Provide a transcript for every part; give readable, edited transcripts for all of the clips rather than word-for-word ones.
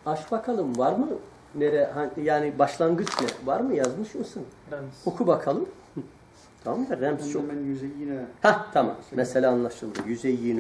Aç bakalım var mı? Yani başlangıç ne? Var mı? Yazmış mısın? Rems. Oku bakalım. Tamam da Rems çok. Tamam. Mesele anlaşıldı. Yüzeyyinu.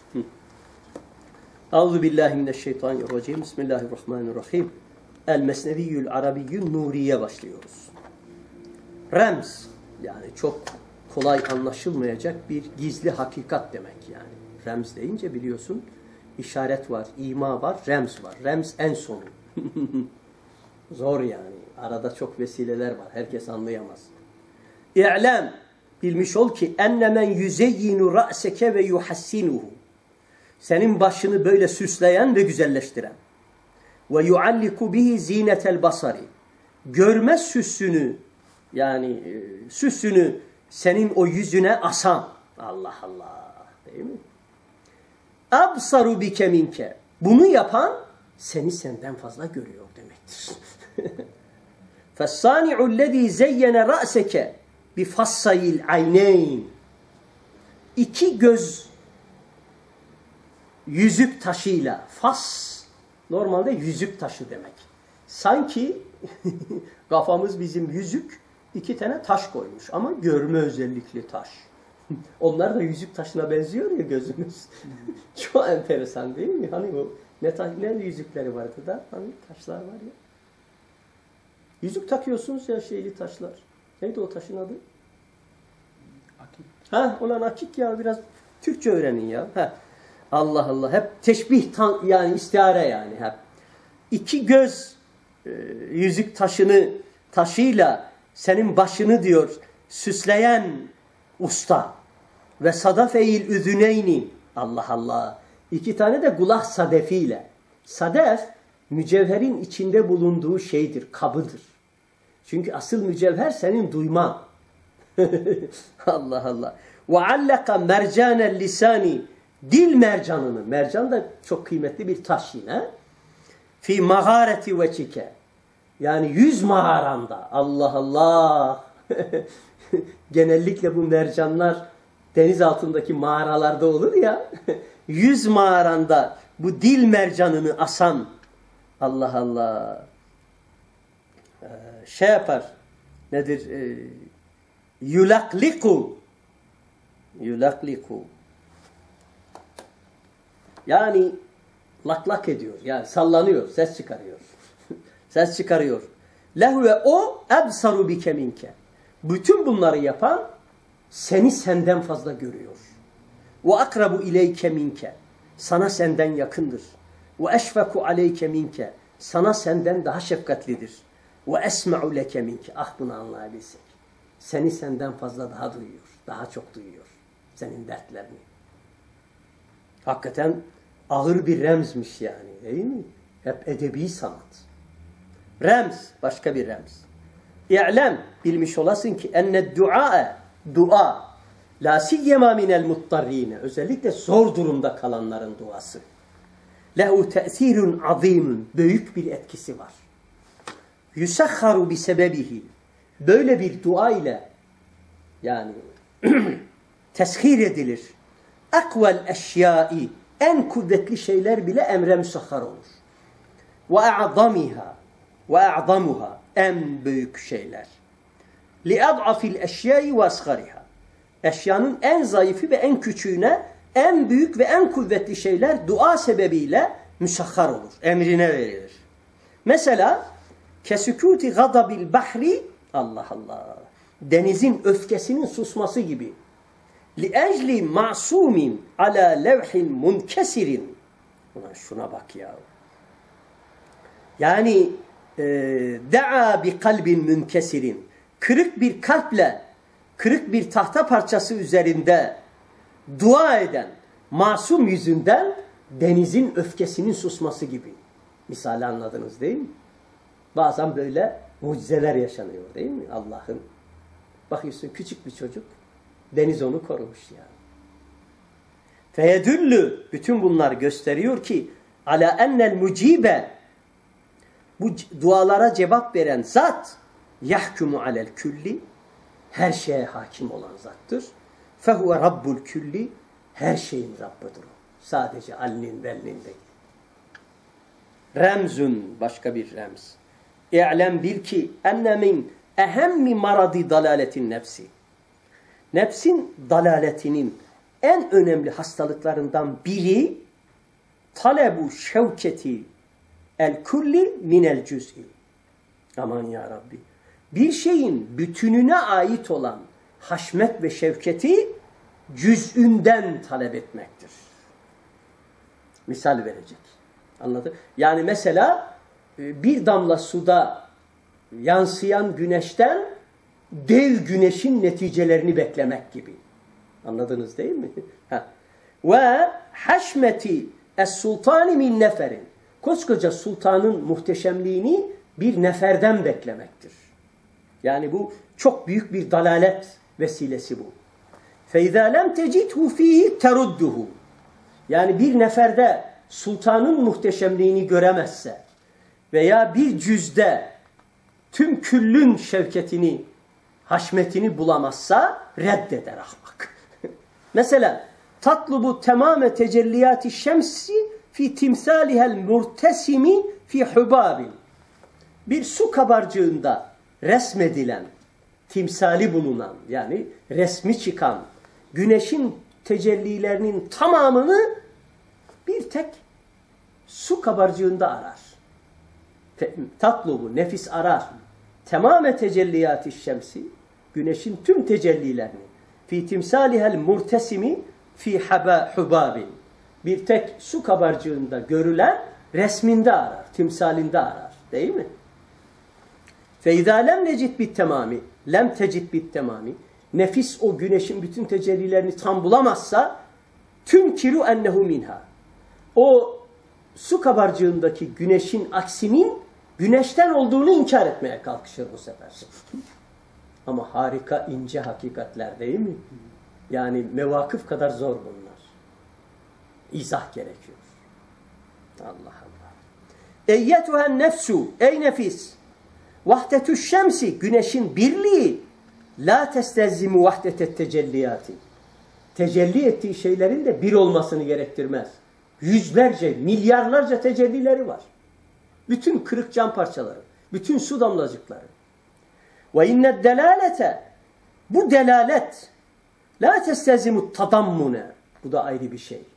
Euzubillahimineşşeytanirracim. Bismillahirrahmanirrahim. El-Mesneviyyül Arabiyyün Nuriye başlıyoruz. Rems yani çok kolay anlaşılmayacak bir gizli hakikat demek yani. Rems deyince biliyorsun işaret var, ima var, rems var. Rems en sonu. Zor yani. Arada çok vesileler var. Herkes anlayamaz. İ'lem, bilmiş ol ki ennemen yüzeyyinu ra'seke ve yuhassinuhu. Senin başını böyle süsleyen ve güzelleştiren. Ve yualliku bihi zinetel basari. Görme süsünü yani süsünü senin o yüzüne asan. Allah Allah. Değil mi? Absaru bike minke. Bunu yapan seni senden fazla görüyor demektir. Fessani'u lezî zeyyene ra'seke bifassayil ayneyn. İki göz yüzük taşıyla. Fas normalde yüzük taşı demek. Sanki kafamız bizim yüzük, iki tane taş koymuş ama görme özellikli taş. Onlar da yüzük taşına benziyor ya gözümüz. Çok enteresan değil mi? Hani bu ne yüzükleri vardı da hani taşlar var ya. Yüzük takıyorsunuz ya şeyli taşlar. Neydi o taşın adı? Akik. Ha, ulan akik ya, biraz Türkçe öğrenin ya. Ha. Allah Allah, hep teşbih yani istihare yani hep. İki göz yüzük taşıyla senin başını diyor süsleyen usta ve sadafeil üzüneyni. Allah Allah. İki tane de kulak sadefiyle. Sadef mücevherin içinde bulunduğu şeydir, kabıdır. Çünkü asıl mücevher senin duyman. Allah Allah. Ve allaka mercanel lisani. Dil mercanını. Mercan da çok kıymetli bir taş yine. Fi mağareti veçike. Yani yüz mağaranda. Allah Allah. Genellikle bu mercanlar deniz altındaki mağaralarda olur ya. Yüz mağaranda bu dil mercanını asan. Allah Allah. Şey yapar. Nedir? Yulakliku. Yulakliku. Yani lak ediyor. Yani sallanıyor. Ses çıkarıyor. Ses çıkarıyor. Lehu ve o ebsaru bike minke. Bütün bunları yapan seni senden fazla görüyor. Ve akrabu ileyke minke. Sana senden yakındır. Ve eşfeku aleyke minke. Sana senden daha şefkatlidir. Ve esma'u leke minke. Ah, bunu anlayabilsek. Seni senden fazla daha duyuyor. Daha çok duyuyor. Senin dertlerini. Hakikaten ağır bir remzmiş yani. Değil mi? Hep edebi sanat. Remz. Başka bir remz. İ'lem. Bilmiş olasın ki enned dua la siyyema minel muttarrine. Özellikle zor durumda kalanların duası. Lehu te'sirun azimun. Büyük bir etkisi var. Yusakharu bi sebebihi. Böyle bir dua ile yani teshir edilir. Akvel eşyai. En kuvvetli şeyler bile emre müsakhar olur. Ve a'zamiha. Ve a'zamuha. En büyük şeyler. Li'ad'afil eşyai ve asghariha. Eşyanın en zayıfı ve en küçüğüne en büyük ve en kuvvetli şeyler dua sebebiyle müsakhar olur. Emrine verilir. Mesela kesükûti gadabil bahri. Allah Allah. Denizin öfkesinin susması gibi. Li'ecli ma'sumin ala levhin munkesirin. Ulan şuna bak ya. Yani da'a bi kalbin münkesirin. Kırık bir kalple, kırık bir tahta parçası üzerinde dua eden masum yüzünden denizin öfkesinin susması gibi. Misali anladınız değil mi? Bazen böyle mucizeler yaşanıyor değil mi? Allah'ın. Bakıyorsun küçük bir çocuk, deniz onu korumuş yani. Feyedüllü, bütün bunlar gösteriyor ki ala ennel mucibe, bu dualara cevap veren zat yahkumu alel külli, her şeye hakim olan zattır. Fehuve rabbul külli, her şeyin Rabbidir o. Sadece alnin velnin değil. Remzun, başka bir remz. İ'lem bil ki enne min ehemmi maradi dalaletin nefsi. Nefsin dalaletinin en önemli hastalıklarından biri talebu şevketi el kulli minel cüz'i. Aman ya Rabbi. Bir şeyin bütününe ait olan haşmet ve şevketi cüz'ünden talep etmektir. Misal verecek. Anladın? Yani mesela bir damla suda yansıyan güneşten dev güneşin neticelerini beklemek gibi. Anladınız değil mi? Ve haşmeti es-sultani min neferin. Koskoca sultanın muhteşemliğini bir neferden beklemektir. Yani bu çok büyük bir dalalet vesilesi bu. فَاِذَا لَمْ تَجِدْهُ ف۪يهِ تَرُدُّهُ. Yani bir neferde sultanın muhteşemliğini göremezse veya bir cüzde tüm küllün şevketini, haşmetini bulamazsa reddeder ahmak. Mesela tatlubu temame tecelliyati şemsi fi timsalihel murtesimi fi hubabin. Bir su kabarcığında resmedilen, timsali bulunan yani resmi çıkan güneşin tecellilerinin tamamını bir tek su kabarcığında arar. Tatlubu, nefis arar. Temame tecelliyati şemsi, güneşin tüm tecellilerini fi timsalihel murtesimi fi hubabin. Bir tek su kabarcığında görülen resminde arar, timsalinde arar. Değil mi? فَاِذَا لَمْ نَجِدْ بِالْتَمَامِ lem tecid bittemami. Nefis o güneşin bütün tecellilerini tam bulamazsa tünkiru ennehu minha. O su kabarcığındaki güneşin aksinin güneşten olduğunu inkar etmeye kalkışır bu sefer. Ama harika ince hakikatler değil mi? Yani mevakıf kadar zor bunlar. İzah gerekiyor. Allah Allah. Eyyetuhen nefsu, ey nefis. Vahdetü şemsi, güneşin birliği. La testezzimu vahdetet tecelliyati. Tecelli ettiği şeylerin de bir olmasını gerektirmez. Yüzlerce, milyarlarca tecellileri var. Bütün kırık cam parçaları, bütün su damlacıkları. Ve inned delalete, bu delalet la testezzimu tadammune. Bu da ayrı bir şey.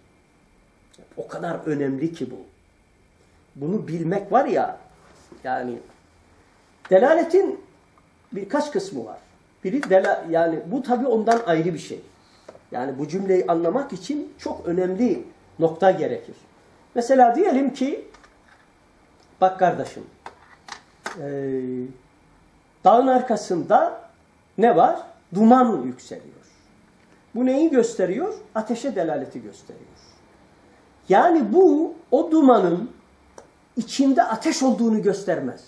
O kadar önemli ki bu. Bunu bilmek var ya, yani delaletin birkaç kısmı var. Biri yani bu tabii ondan ayrı bir şey. Yani bu cümleyi anlamak için çok önemli nokta gerekir. Mesela diyelim ki bak kardeşim dağın arkasında ne var? Duman yükseliyor. Bu neyi gösteriyor? Ateşe delaleti gösteriyor. Yani bu o dumanın içinde ateş olduğunu göstermez.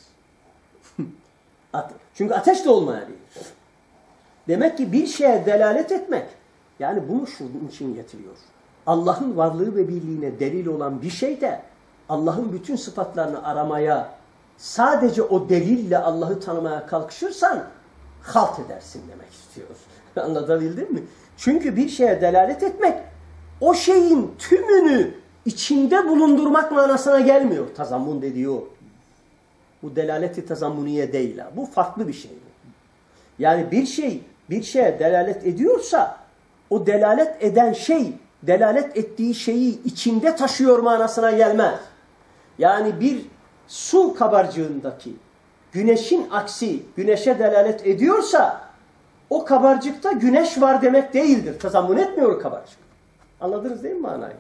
Çünkü ateş de olmayabilir. Demek ki bir şeye delalet etmek, yani bunu şunun için getiriyor. Allah'ın varlığı ve birliğine delil olan bir şey de Allah'ın bütün sıfatlarını aramaya, sadece o delille Allah'ı tanımaya kalkışırsan halt edersin demek istiyor. Anlatabildim mi? Çünkü bir şeye delalet etmek o şeyin tümünü içinde bulundurmak manasına gelmiyor. Tazammun dediği o. Bu delaleti tazammuniye değil. Bu farklı bir şey. Yani bir şey bir şeye delalet ediyorsa o delalet eden şey delalet ettiği şeyi içinde taşıyor manasına gelmez. Yani bir su kabarcığındaki güneşin aksi güneşe delalet ediyorsa o kabarcıkta güneş var demek değildir. Tazammun etmiyor o kabarcık. Anladınız değil mi manayı?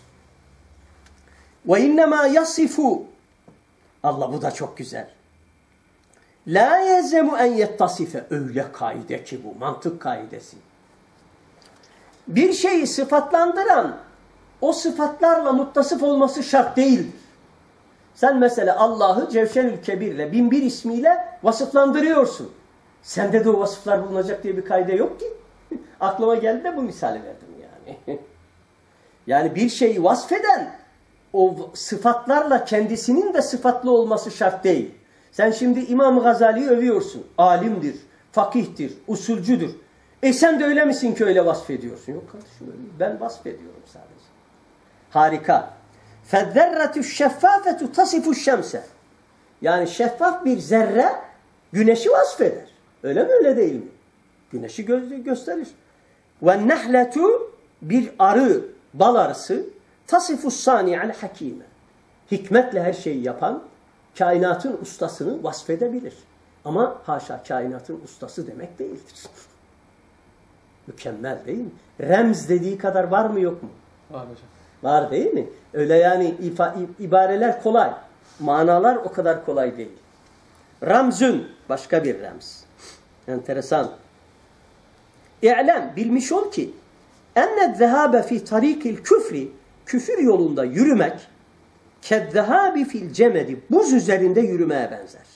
Ve innema yasifu, Allah bu da çok güzel. La yezemu en yettasife, öyle kaide ki bu mantık kaidesi. Bir şeyi sıfatlandıran o sıfatlarla muttasıf olması şart değildir. Sen mesela Allah'ı Cevşenül Kebir'le 1001 ismiyle vasıflandırıyorsun. Sende de o vasıflar bulunacak diye bir kaide yok ki. Aklıma geldi de bu misali verdim yani. Yani bir şeyi vasfeden o sıfatlarla kendisinin de sıfatlı olması şart değil. Sen şimdi İmam Gazali'yi övüyorsun. Alimdir, fakihtir, usulcüdür. Sen de öyle misin ki öyle vasfediyorsun? Yok kardeşim, ben vasfediyorum sadece. Harika. فَالذَّرَّةُ الشَّفَّافَةُ تَصِفُ الشَّمْسَ. Yani şeffaf bir zerre güneşi vasfeder. Öyle mi öyle değil mi? Güneşi gösterir. وَالنَّحْلَةُ bir arı, bal arısı تَصِفُ الصَّانِعَ الْحَك۪يمَ. Hikmetle her şeyi yapan kainatın ustasını vasfedebilir. Ama haşa kainatın ustası demek değildir. Mükemmel değil mi? Remz dediği kadar var mı yok mu? Var hocam. Var değil mi? Öyle yani ibareler kolay. Manalar o kadar kolay değil. Ramzün başka bir remz. Enteresan. İ'lem bilmiş ol ki enne zehâbe fi tarikil küfri küfür yolunda yürümek kezzehâbi fil cemedi buz üzerinde yürümeye benzer.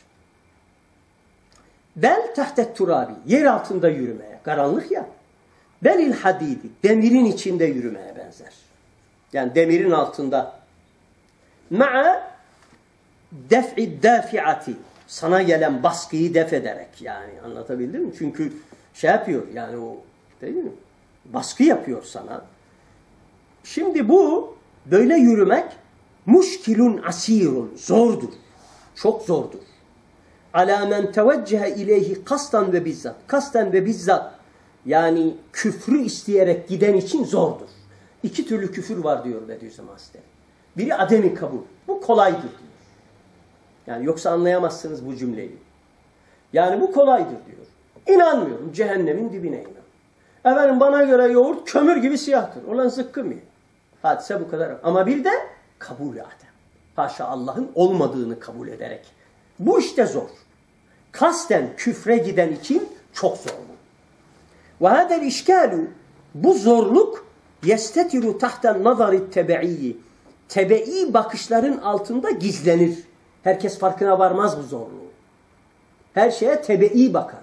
Bel tahtet turabi yer altında yürümeye. Karanlık ya. Belil hadidi demirin içinde yürümeye benzer. Yani demirin altında. Ma'a def'i dafi'ati sana gelen baskıyı def ederek yani anlatabildim mi? Çünkü şey yapıyor yani o değil mi? Baskı yapıyor sana. Şimdi bu böyle yürümek muşkilun asirun zordur. Çok zordur. Ala men teveccehe ileyhi kastan ve bizzat. Kasten ve bizzat yani küfrü isteyerek giden için zordur. İki türlü küfür var diyor Bediüzzaman Hazretleri. Biri ademi kabul. Bu kolaydır diyor. Yani yoksa anlayamazsınız bu cümleyi. Yani bu kolaydır diyor. İnanmıyorum. Cehennemin dibine inan. Efendim bana göre yoğurt kömür gibi siyahtır. Olan zıkkım ye. Hadise bu kadar. Ama bir de kabul-i adem. Haşa Allah'ın olmadığını kabul ederek. Bu işte zor. Kasten küfre giden için çok zor bu. Ve hadel işkâlu bu zorluk yestetiru tahten nazari tebe'iyyi. Tebe'i bakışların altında gizlenir. Herkes farkına varmaz bu zorluğu. Her şeye tebe'i bakar.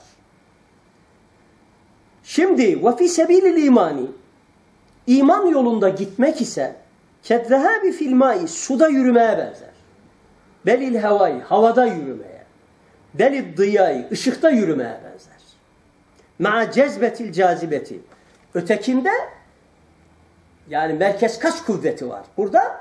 Şimdi ve fi sebilil imani iman yolunda gitmek ise kedzehabi fil mai suda yürümeye benzer. Belil havai havada yürümeye. Belil diyai ışıkta yürümeye benzer. Ma cezbetil cazibeti ötekinde yani merkez kaç kuvveti var. Burada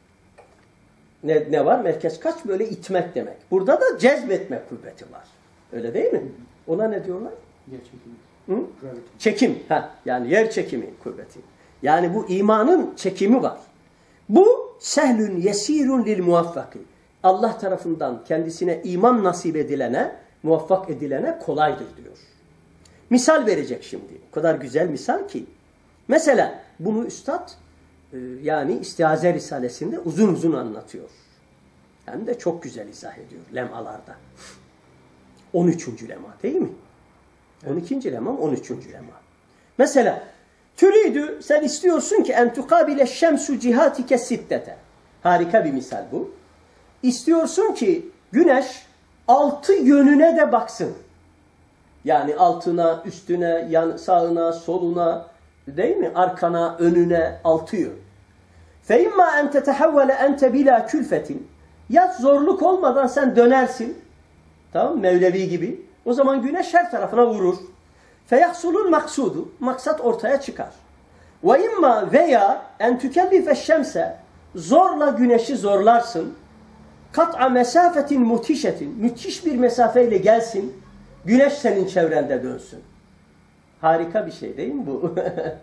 ne var? Merkez kaç böyle itmek demek. Burada da cezbetme kuvveti var. Öyle değil mi? Ona ne diyorlar? Yer çekimi. Hı? Çekim. Yani yer çekimi kuvveti. Yani bu imanın çekimi var. Bu sehlün yesirun lil muvaffaki. Allah tarafından kendisine iman nasip edilene, muvaffak edilene kolaydır diyor. Misal verecek şimdi. O kadar güzel misal ki. Mesela bunu üstad yani İstiaze Risalesi'nde uzun uzun anlatıyor. Hem de çok güzel izah ediyor lemalarda. 13. lema değil mi? 12. lema, 13. lema. Mesela türidü sen istiyorsun ki en tukabile şemsu cihatike sittete. Harika bir misal bu. İstiyorsun ki güneş 6 yönüne de baksın. Yani altına, üstüne, sağına, soluna, değil mi? Arkana, önüne, 6 yön. فَاِمَّا اَنْ تَتَحَوَّلَ اَنْتَ بِلَا كُلْفَةٍ ya zorluk olmadan sen dönersin. Tamam Mevlevi gibi. O zaman güneş her tarafına vurur. فَيَحْصُلُ الْمَقْسُودُ maksat ortaya çıkar. وَاِمَّا veya اَنْ تُكَلِّفَ الشَّمْسَ zorla güneşi zorlarsın. Kat'a mesafetin mutişetin müthiş bir mesafeyle gelsin. Güneş senin çevrende dönsün. Harika bir şey değil mi bu?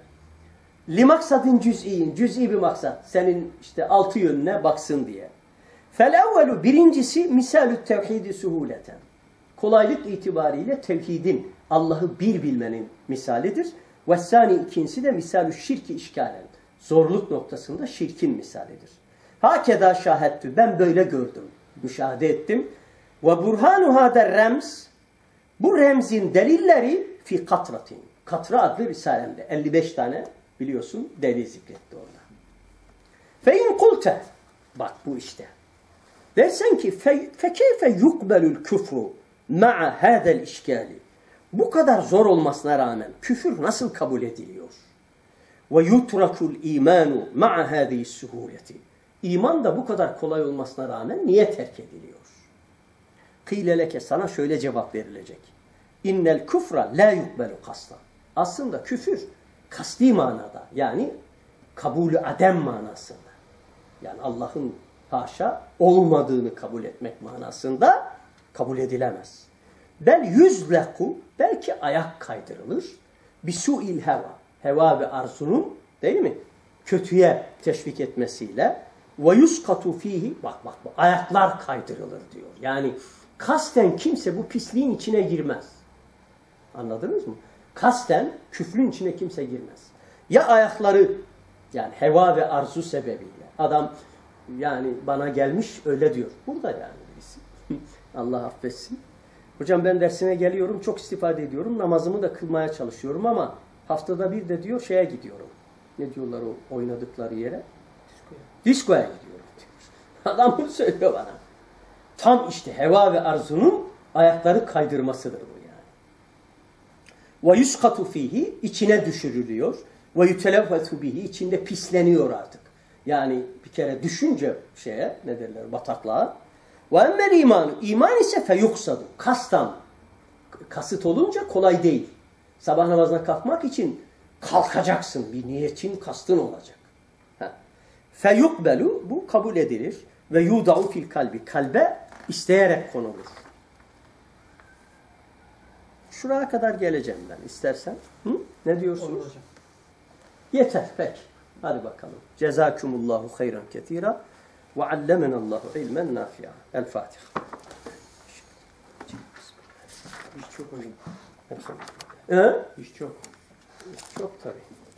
Limaksadın cüz'iyin. Cüz'i bir maksat. Senin işte 6 yönüne baksın diye. Felevvelu birincisi misalü tevhidi suhuleten. Kolaylık itibariyle tevhidin, Allah'ı bir bilmenin misalidir. Vessani ikincisi de misalü şirki işgalen. Zorluk noktasında şirkin misalidir. Hakeda şahettü. Ben böyle gördüm. Müşahede ettim. Ve burhanu hader remz. Bu remzin delilleri fi katratin. Katra adlı risalemde. 55 tane biliyorsun delil zikretti orada. Fe in kulte. Bak bu işte. Dersen ki fekeyfe yukbelül küfru ma'a hadel işgali. Bu kadar zor olmasına rağmen küfür nasıl kabul ediliyor? Ve yutrakul imanu ma'a hadihi suhuleti. İman da bu kadar kolay olmasına rağmen niye terk ediliyor? Kıyleleke sana şöyle cevap verilecek. İnnel küfra la yukbelu kastan. Aslında küfür kasti manada yani kabulü adem manasında. Yani Allah'ın haşa olmadığını kabul etmek manasında kabul edilemez. Bel yüzleku, belki ayak kaydırılır. Bisu'il heva, heva ve arzunun, değil mi, kötüye teşvik etmesiyle ve yuskatu fihi, bak ayaklar kaydırılır diyor. Yani kasten kimse bu pisliğin içine girmez. Anladınız mı? Kasten küfrün içine kimse girmez. Ya ayakları, yani heva ve arzu sebebiyle. Adam yani bana gelmiş öyle diyor. Burada yani birisi. Allah affetsin. Hocam ben dersine geliyorum, çok istifade ediyorum. Namazımı da kılmaya çalışıyorum ama haftada bir de diyor şeye gidiyorum. Ne diyorlar o oynadıkları yere? Diskoya gidiyorum diyor. Adam bunu söylüyor bana. Tam işte heva ve arzunun ayakları kaydırmasıdır bu yani. Ve yuskatu fihi, içine düşürülüyor. Ve yutelevvetu bihi, içinde pisleniyor artık. Yani bir kere düşünce şeye, ne derler, bataklığa. Ve emmel iman, iman ise feyuksadu, kastan. Kasıt olunca kolay değil. Sabah namazına kalkmak için kalkacaksın. Bir niyetin, kastın olacak. Feyukbelu, bu kabul edilir. Ve yuda'u fil kalbi, kalbe isteyerek konulur. Şuraya kadar geleceğim ben istersen. Hı? Ne diyorsunuz? Yeter peki. Hadi bakalım. Cezakumullahu hayran ketira ve allemenallahu ilmen nafi'a. El Fatiha. İş çok hocam. He? İş çok. Çok tabii.